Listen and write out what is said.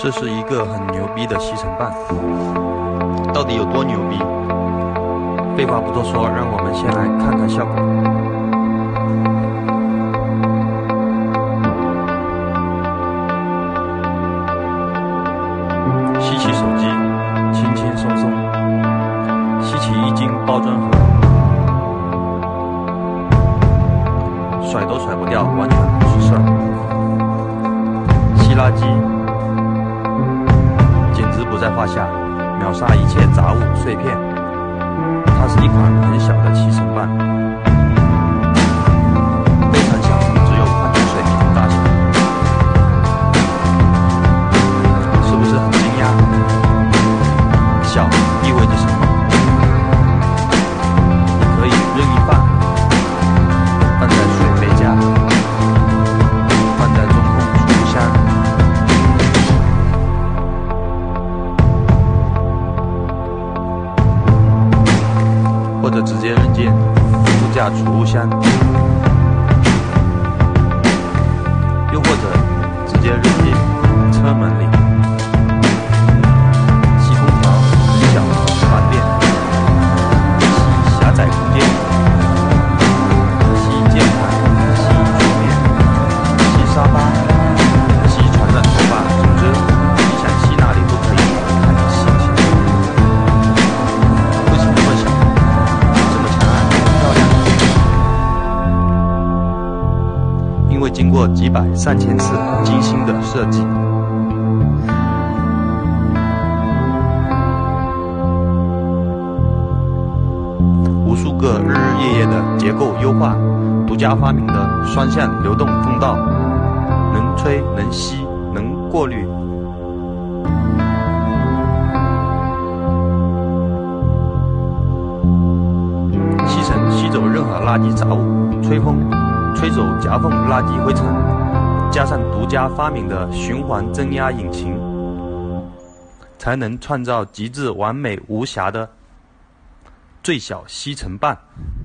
这是一个很牛逼的吸尘棒，到底有多牛逼？废话不多说，让我们先来看看效果。吸起手机，轻轻松松；吸起一斤包装盒，甩都甩不掉，完全不是事儿。吸垃圾简直不在话下，秒杀一切杂物碎片。它是一款很小的吸尘棒，非常小，只有矿泉水瓶大小。是不是很惊讶？小意味着什么？你可以任意放，放在水杯架，放在中控储物箱，或者直接扔进副驾储物箱，又或者直接扔进车门里。吸空调很小很方便，吸狭窄空间，吸键盘，吸桌面，吸沙发，吸传染头发，总之你想吸哪里都可以，看你心情。为什么那么小？这么强悍，这么漂亮？因为经过几百上千次精心的设计。无数个日日夜夜的结构优化，独家发明的双向流动风道，能吹能吸能过滤。吸尘吸走任何垃圾杂物，吹风吹走夹缝垃圾灰尘，加上独家发明的循环增压引擎，才能创造极致完美无瑕的最小吸尘棒。